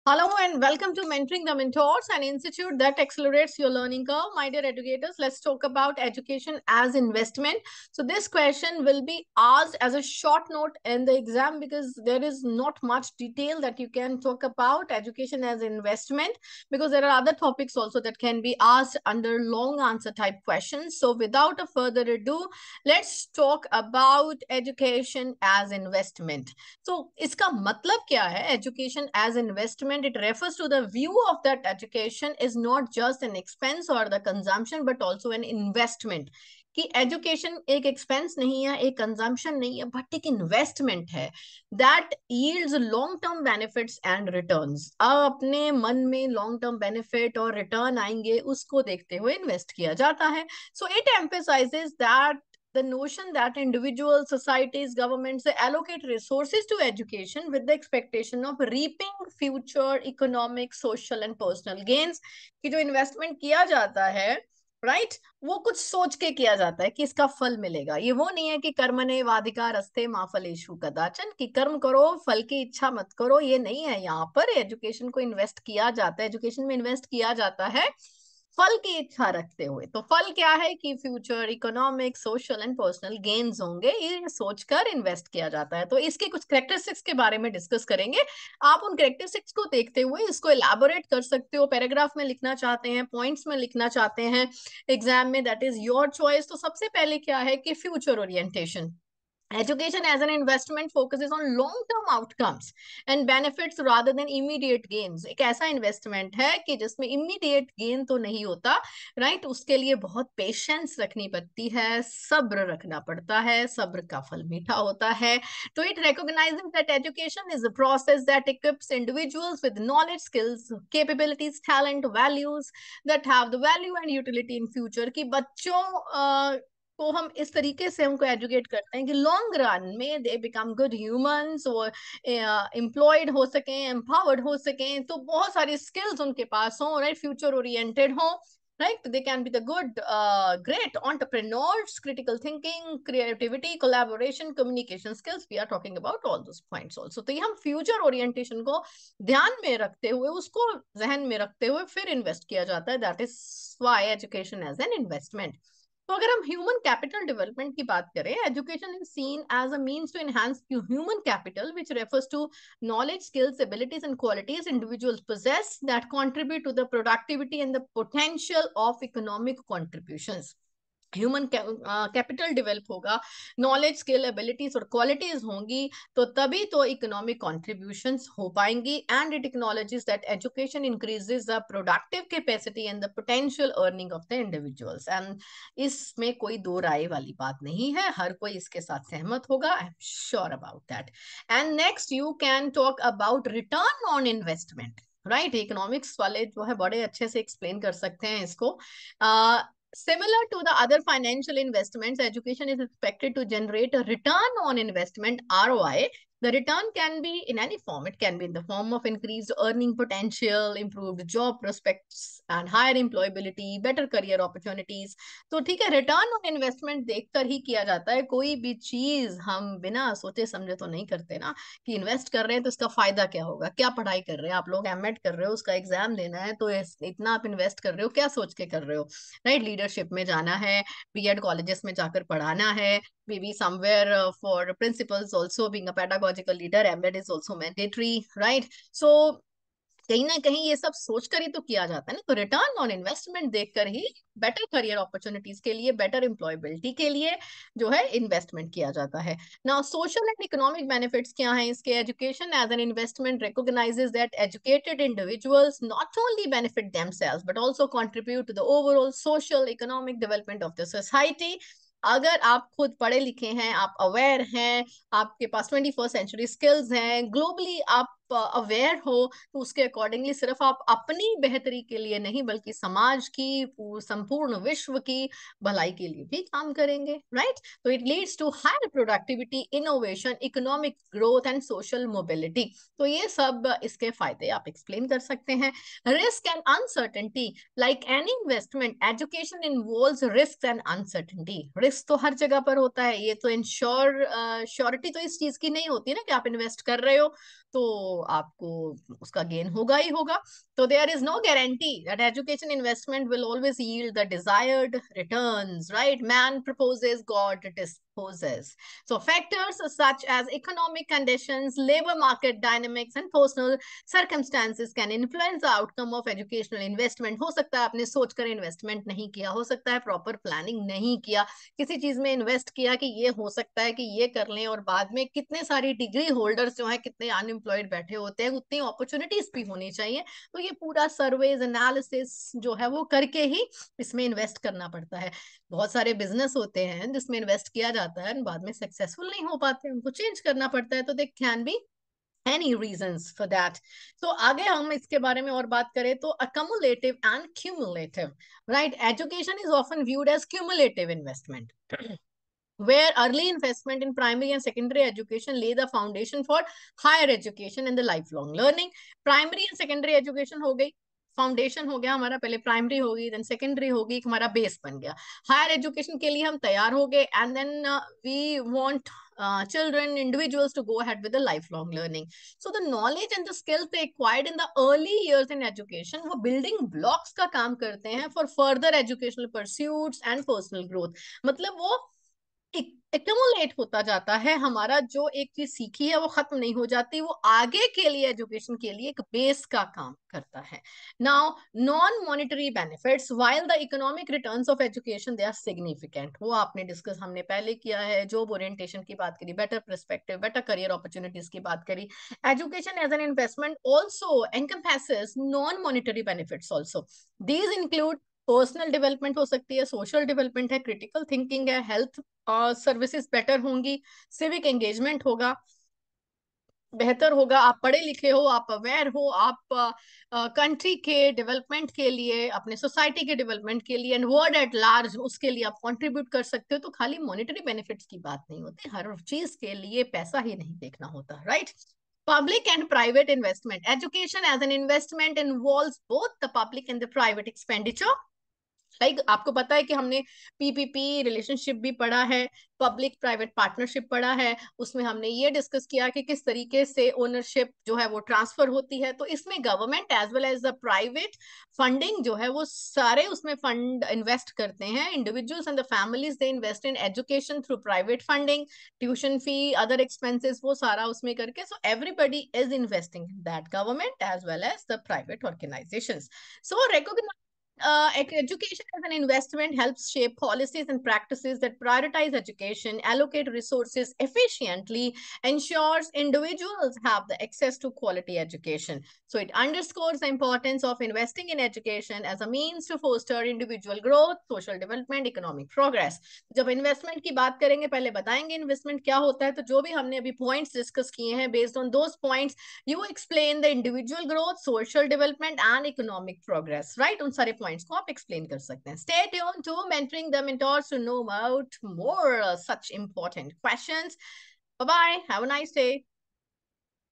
Hello and welcome to Mentoring the Mentors, an institute that accelerates your learning curve. My dear educators, let's talk about education as investment. So this question will be asked as a short note in the exam because there is not much detail that you can talk about education as investment, because there are other topics also that can be asked under long answer type questions. So without a further ado, let's talk about education as investment. So इसका मतलब क्या है? Education as investment, it refers to the view of that education is not just an expense or the consumption but also an investment. कि education एक expense नहीं है, एक consumption नहीं है, बट एक इन्वेस्टमेंट है that yields long term benefits and returns. अब अपने मन में लॉन्ग टर्म बेनिफिट और रिटर्न आएंगे उसको देखते हुए इन्वेस्ट किया जाता है. So it emphasises that the notion that individuals, societies, governments, they allocate resources to education with the expectation of reaping future economic, social and personal gains. कि जो इन्वेस्टमेंट किया जाता है राइट वो कुछ सोच के किया जाता है कि इसका फल मिलेगा. ये वो नहीं है कि कर्मणे वाधिकारस्ते मा फलेषु कदाचन, कि कर्म करो फल की इच्छा मत करो. ये नहीं है. यहाँ पर एजुकेशन को इन्वेस्ट किया जाता है, एजुकेशन में इन्वेस्ट किया जाता है फल की इच्छा रखते हुए. तो फल क्या है कि future economic, social and personal gains होंगे, ये सोचकर इन्वेस्ट किया जाता है. तो इसके कुछ कैरेक्टरिस्टिक्स के बारे में डिस्कस करेंगे. आप उन कैरेक्टरिस्टिक्स को देखते हुए इसको एलैबोरेट कर सकते हो, पैराग्राफ में लिखना चाहते हैं, पॉइंट्स में लिखना चाहते हैं एग्जाम में, दैट इज योर चॉइस. तो सबसे पहले क्या है कि future orientation. Education as an investment focuses on long-term outcomes and benefits rather than immediate gains. एक ऐसा इन्वेस्टमेंट है कि जिसमें immediate gain तो नहीं होता, राइट? उसके लिए बहुत पेशेंस रखनी पड़ती है, सब्र रखना पड़ता है, सब्र का फल मीठा होता है. तो it recognizes that education is a process that equips individuals with knowledge, skills, capabilities, talent, values that have the value and utility in future. कि बच्चों को हम इस तरीके से हमको एजुकेट करते हैं कि लॉन्ग रन में दे बिकम गुड ह्यूमंस, वो एम्प्लॉयड हो सकें, एम्पावर्ड हो सकें, तो बहुत सारी स्किल्स उनके पास हों, राइट, फ्यूचर ओरिएंटेड हों, right? They can be the good great entrepreneurs, critical thinking, creativity, collaboration, communication skills. We are talking about all those points also. तो ये हम फ्यूचर ओरिएंटेशन को ध्यान में रखते हुए, उसको जहन में रखते हुए फिर इन्वेस्ट किया जाता है. That is why education as an investment. तो अगर हम ह्यूमन कैपिटल डेवलपमेंट की बात करें, education is seen as a means to enhance human capital which refers to knowledge, skills, abilities and qualities individuals possess that contribute to the productivity and the potential of economic contributions. Human capital develop होगा, knowledge, skill, abilities और qualities होंगी, तो तभी तो economic contributions हो पाएंगी. And it acknowledges that education increases the productive capacity and the potential earning of the individuals. And इसमें कोई दो राय वाली बात नहीं है, हर कोई इसके साथ सहमत होगा. I am sure about that. And next you can talk about return on investment. Right, economics वाले जो है बड़े अच्छे से एक्सप्लेन कर सकते हैं इसको. Similar to the other financial investments, education is expected to generate a return on investment, ROI. The return can be in any form. It can be in the form of increased earning potential, improved job prospects, and higher employability, better career opportunities. तो ठीक है, return on investment देखकर ही किया जाता है. कोई भी चीज हम बिना सोचे समझे तो नहीं करते ना, कि इन्वेस्ट कर रहे हैं तो इसका फायदा क्या होगा. क्या पढ़ाई कर रहे हैं आप लोग, एमएड कर रहे हो, उसका एग्जाम देना है, तो इतना आप इन्वेस्ट कर रहे हो, क्या सोच के कर रहे हो, राइट? लीडरशिप में जाना है, बीएड कॉलेजेस में जाकर पढ़ाना है, maybe somewhere for principals also being a pedagogical leader, MLED is also mandatory, right? So कहीं ना कहीं ये सब सोचकर ही तो किया जाता है ना. तो रिटर्न ऑन इन्वेस्टमेंट देखकर ही बेटर करियर अपॉर्चुनिटीज के लिए, बेटर एम्प्लॉयबिलिटी के लिए जो है इन्वेस्टमेंट किया जाता है. Now social and economic benefits क्या हैं इसके. Education as an investment recognizes that educated individuals not only benefit themselves but also contribute to the overall social economic development of the society. अगर आप खुद पढ़े लिखे हैं, आप अवेयर हैं, आपके पास 21st सेंचुरी स्किल्स हैं, ग्लोबली आप अवेयर हो, तो उसके अकॉर्डिंगली सिर्फ आप अपनी बेहतरी के लिए नहीं बल्कि समाज की, संपूर्ण विश्व की भलाई के लिए भी काम करेंगे, राइट? तो it leads to higher productivity, innovation, economic growth and social mobility. तो ये सब इसके फायदे आप एक्सप्लेन कर सकते हैं. Risk and uncertainty, like any investment, education involves risk and uncertainty. Risk तो हर जगह पर होता है, ये तो श्योरिटी तो इस चीज की नहीं होती ना कि आप इन्वेस्ट कर रहे हो तो आपको उसका गेन होगा ही होगा. तो there is no guarantee that education investment will always yield the desired returns, right? Man proposes, God disposes. So factors such as economic conditions, labor market dynamics and personal circumstances can influence the outcome of educational investment. हो सकता है आपने सोचकर investment नहीं किया, हो सकता है प्रॉपर प्लानिंग नहीं किया, किसी चीज में इन्वेस्ट किया कि ये हो सकता है कि ये कर लें, और बाद में कितने सारी डिग्री होल्डर्स जो है कितने अनएम्प्लॉयड बैठे होते हैं, उतनी अपॉर्चुनिटीज भी होनी चाहिए. तो ये पूरा सर्वेज एनालिसिस जो है वो करके ही इसमें इन्वेस्ट करना पड़ता है. बहुत सारे बिजनेस होते हैं जिसमें इन्वेस्ट किया जाता है, बाद में सक्सेसफुल नहीं हो पाते, उनको चेंज करना पड़ता है. तो they can be any reasons for that. So आगे हम इसके बारे में और बात करें तो accumulative and cumulative, right? Education is often viewed as cumulative investment where early investment in primary and secondary education lay the foundation for higher education and the lifelong learning. Primary and secondary education हो गई, foundation हो गया हमारा, पहले primary होगी then secondary होगी, हमारा base बन गया. हायर एजुकेशन के लिए हम तैयार हो गए and then we want children, individuals to go ahead with the lifelong learning. So the knowledge and the skills they acquired in the early years in education, वो building blocks का काम करते हैं for further educational pursuits and personal growth. मतलब वो accumulate होता जाता है. हमारा जो एक चीज सीखी है वो खत्म नहीं हो जाती, वो आगे के लिए एजुकेशन के लिए एक बेस का काम करता है. Now non monetary benefits while the economic returns of education they are significant. वो आपने डिस्कस हमने पहले किया है, जॉब ओरिएंटेशन की बात करी, better perspective, better career opportunities की बात करी. Education as an investment also encompasses non monetary benefits also. These include personal development हो सकती है, सोशल डेवलपमेंट है, क्रिटिकल थिंकिंग है, हेल्थ सर्विसेज बेटर होंगी, सिविक एंगेजमेंट होगा, बेहतर होगा, आप पढ़े लिखे हो, आप अवेयर हो, आप कंट्री के डेवलपमेंट के लिए, अपने सोसाइटी के डेवलपमेंट के लिए एंड वर्ल्ड एट लार्ज उसके लिए आप कंट्रीब्यूट कर सकते हो. तो खाली मॉनेटरी बेनिफिट्स की बात नहीं होती, हर चीज के लिए पैसा ही नहीं देखना होता, right? Public and private investment. Education as an investment involves both the public and the private expenditure. Like आपको पता है कि हमने पीपीपी रिलेशनशिप भी पढ़ा है, पब्लिक प्राइवेट पार्टनरशिप पढ़ा है, उसमें हमने ये डिस्कस किया कि किस तरीके से ओनरशिप जो है वो ट्रांसफर होती है. तो इसमें government as well as the private funding जो है वो सारे उसमें फंड इन्वेस्ट करते हैं. Individuals and the families they invest in education through private funding, tuition fee, other expenses, वो सारा उसमें करके. So everybody is investing in that, government as well as the private organizations. So recognize education as an investment helps shape policies and practices that prioritize education, allocate resources efficiently, ensures individuals have the access to quality education. So it underscores the importance of investing in education as a means to foster individual growth, social development, economic progress. जब investment की बात करेंगे पहले बताएंगे investment क्या होता है. तो जो भी हमने अभी पॉइंट्स डिस्कस किए हैं, based on those points you explain the individual growth, social development and economic progress, right? उन सारे पॉइंट्स को आप एक्सप्लेन कर सकते हैं. Stay tuned to mentoring the mentors to know about more such important questions. Bye bye, have a nice day.